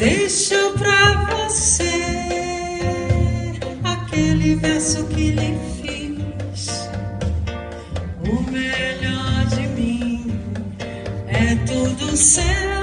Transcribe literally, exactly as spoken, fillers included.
Deixo pra você aquele verso que lhe fiz. O melhor de mim é tudo seu.